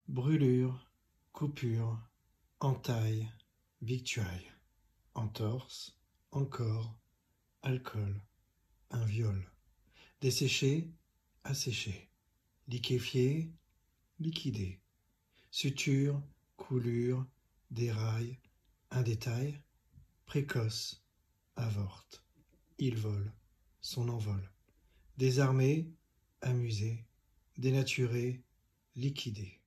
Brûlure, coupure, entaille, victuailles, entorse, encore, alcool, un viol, desséché, asséché, liquéfié, liquidé, suture, coulure, déraille, un détail, précoce, avorte, il vole, son envol, désarmé, amusé, dénaturé, liquidé.